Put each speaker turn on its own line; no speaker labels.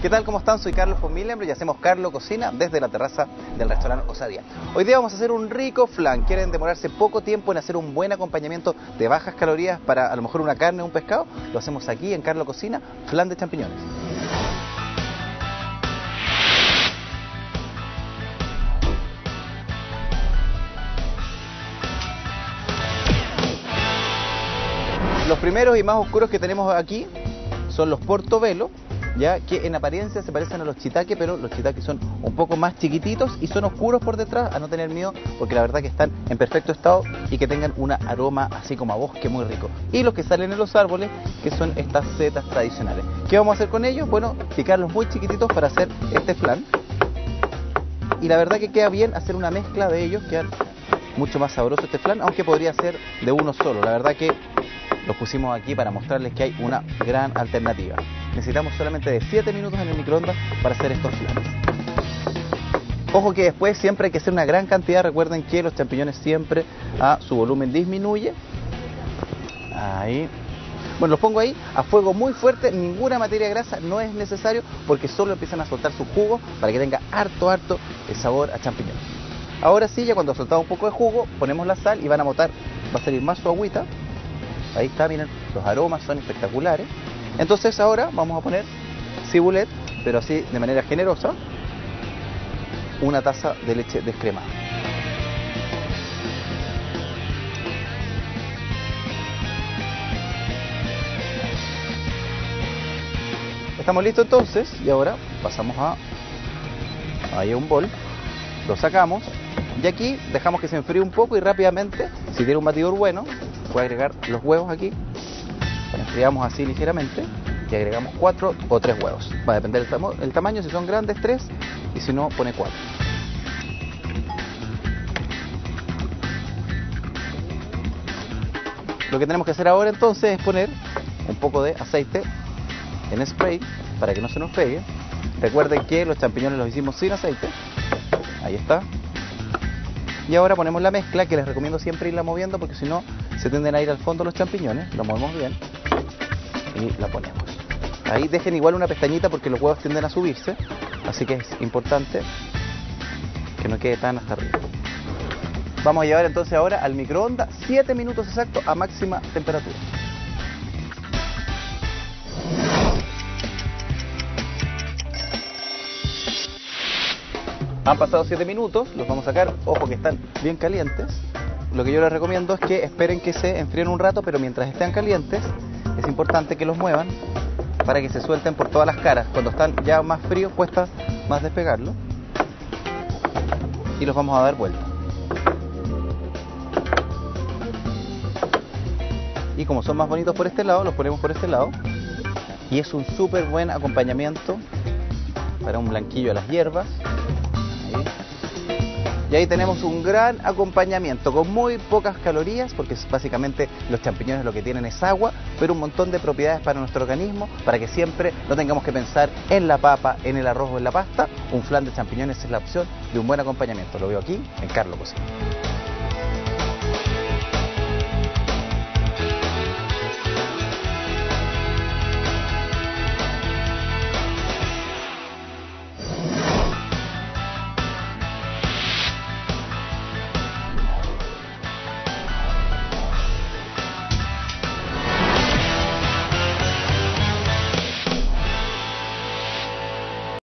¿Qué tal? ¿Cómo están? Soy Carlos von Millenberg y hacemos Carlo Cocina desde la terraza del restaurante Osadía. Hoy día vamos a hacer un rico flan. ¿Quieren demorarse poco tiempo en hacer un buen acompañamiento de bajas calorías para a lo mejor una carne o un pescado? Lo hacemos aquí en Carlo Cocina, flan de champiñones. Los primeros y más oscuros que tenemos aquí son los portobello, ya que en apariencia se parecen a los shiitake, pero los shiitake son un poco más chiquititos y son oscuros por detrás, a no tener miedo, porque la verdad que están en perfecto estado y que tengan un aroma así como a bosque muy rico. Y los que salen en los árboles, que son estas setas tradicionales. ¿Qué vamos a hacer con ellos? Bueno, picarlos muy chiquititos para hacer este flan. Y la verdad que queda bien hacer una mezcla de ellos, queda mucho más sabroso este flan, aunque podría ser de uno solo. La verdad que los pusimos aquí para mostrarles que hay una gran alternativa. Necesitamos solamente de 7 minutos en el microondas para hacer estos flanes. Ojo que después siempre hay que hacer una gran cantidad. Recuerden que los champiñones siempre su volumen disminuye. Ahí. Bueno, los pongo ahí a fuego muy fuerte, ninguna materia grasa, no es necesario porque solo empiezan a soltar su jugo para que tenga harto el sabor a champiñón. Ahora sí, ya cuando ha soltado un poco de jugo, ponemos la sal y van a botar, va a salir más su agüita. Ahí está, miren, los aromas son espectaculares. Entonces ahora vamos a poner cibulet, pero así de manera generosa, una taza de leche descremada. Estamos listos entonces y ahora pasamos a un bol, lo sacamos y aquí dejamos que se enfríe un poco y rápidamente, si tiene un batidor bueno, puede agregar los huevos aquí, enfriamos así ligeramente y agregamos 4 o 3 huevos. Va a depender del tamaño, si son grandes 3 y si no pone 4. Lo que tenemos que hacer ahora entonces es poner un poco de aceite en spray para que no se nos pegue. Recuerden que los champiñones los hicimos sin aceite. Ahí está. Y ahora ponemos la mezcla, que les recomiendo siempre irla moviendo porque si no se tienden a ir al fondo los champiñones. Lo movemos bien y la ponemos. Ahí dejen igual una pestañita porque los huevos tienden a subirse, así que es importante que no quede tan hasta arriba. Vamos a llevar entonces ahora al microondas 7 minutos exactos a máxima temperatura. Han pasado 7 minutos, los vamos a sacar, ojo que están bien calientes. Lo que yo les recomiendo es que esperen que se enfríen un rato, pero mientras estén calientes es importante que los muevan para que se suelten por todas las caras. Cuando están ya más fríos cuesta más despegarlo. Y los vamos a dar vuelta. Y como son más bonitos por este lado, los ponemos por este lado. Y es un súper buen acompañamiento para un blanquillo a las hierbas. Y ahí tenemos un gran acompañamiento con muy pocas calorías, porque básicamente los champiñones lo que tienen es agua, pero un montón de propiedades para nuestro organismo, para que siempre no tengamos que pensar en la papa, en el arroz o en la pasta. Un flan de champiñones es la opción de un buen acompañamiento. Lo veo aquí en Carlo Cocina.